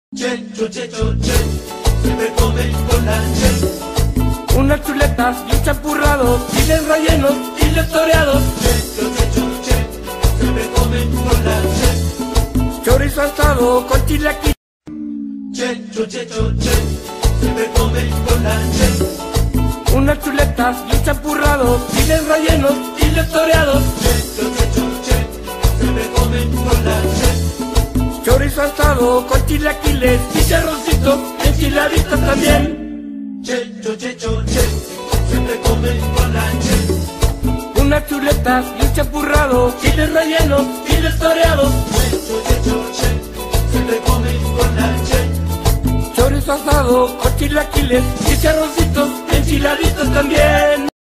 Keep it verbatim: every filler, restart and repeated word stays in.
Che, cho, che, cho, che, siempre comen con la che. Unas chuletas y un champurrado, chiles rellenos, chiles toreados. Che, cho, che, cho, che, siempre comen con la che. Chorizo asado con chilaquiles. Che, cho, che, cho, che, siempre comen con la che. Unas chuletas y un champurrado, chiles rellenos, chiles toreados. Che, cho, che, cho, che, siempre comen con la che. Chorizo asado con chilaquiles, chicharroncitos, enchiladitas también. Che, cho, che, cho, che, siempre comen con la che. Unas chuletas y un champurrado, chiles rellenos, chiles toreados. Che, cho, che, cho, che, siempre comen con la che. Chorizo asado con chilaquiles, chicharroncitos, enchiladitas también.